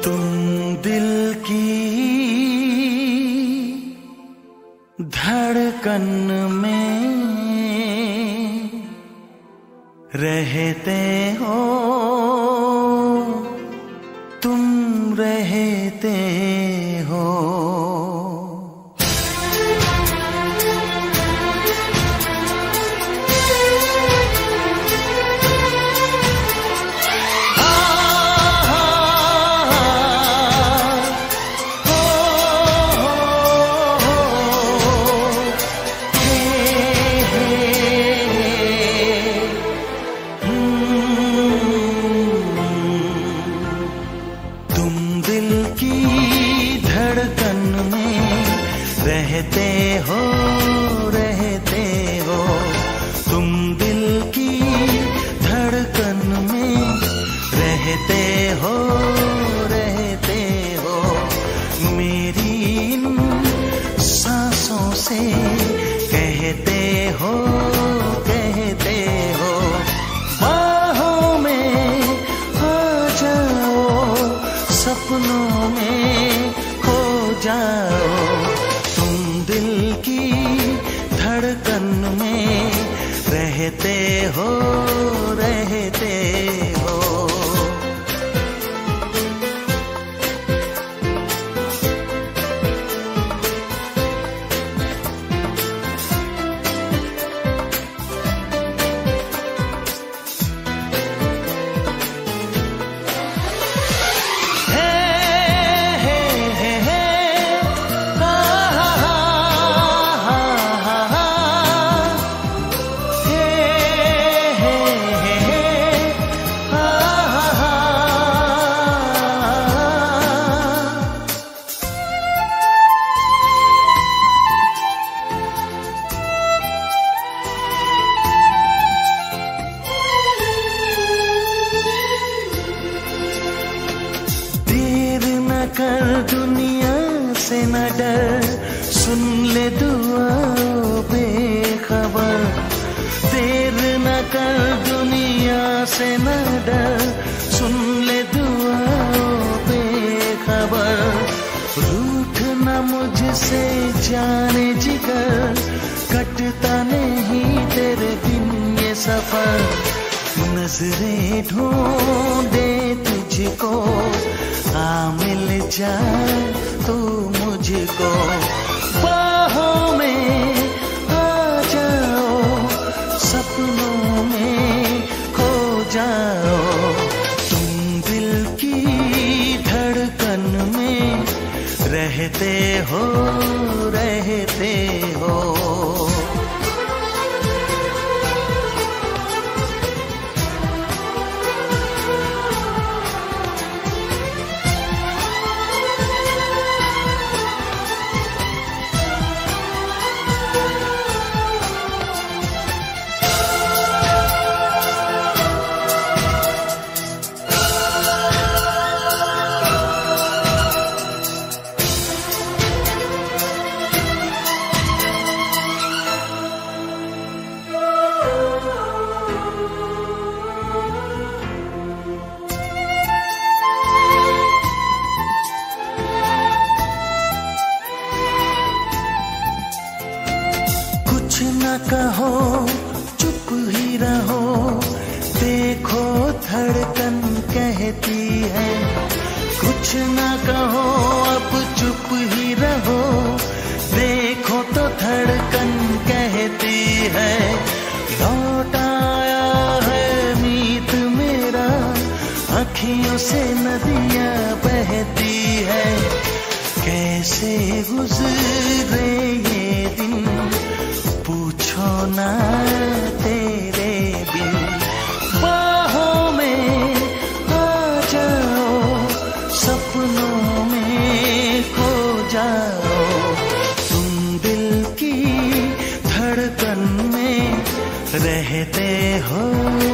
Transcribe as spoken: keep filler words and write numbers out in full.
तुम दिल की धड़कन में रहते हो, तुम रहते हो। रहते हो, रहते हो, तुम दिल की धड़कन में रहते हो, रहते हो। मेरी इन सांसों से कहते हो, कहते हो। बाहों में आ जाओ, सपनों में खो जाओ। दिल की धड़कन में रहते हो, रहते हो। कर दुनिया से न डर, सुन ले दुआ बेखबर। देर न कर दुनिया से न डर, सुन ले दुआ बेखबर। रूठ न मुझसे जाने जिगर, कटता नहीं तेरे बिन ये सफर। नजरें ढूंढे तुझको, आ मिल जाए तू मुझको। बाहों में आ जाओ, सपनों में खो जाओ। तुम दिल की धड़कन में रहते हो, रहते हो। कुछ न कहो, चुप ही रहो, देखो धड़कन कहती है। कुछ न कहो, अब चुप ही रहो, देखो तो धड़कन कहती है। लौट आया है मीत मेरा, अखियों से नदियां बहती है। कैसे गुजरे ये दिन, पूछो ना तेरे बिन। बाहों में आ जाओ, सपनों में खो जाओ। तुम दिल की धड़कन में रहते हो।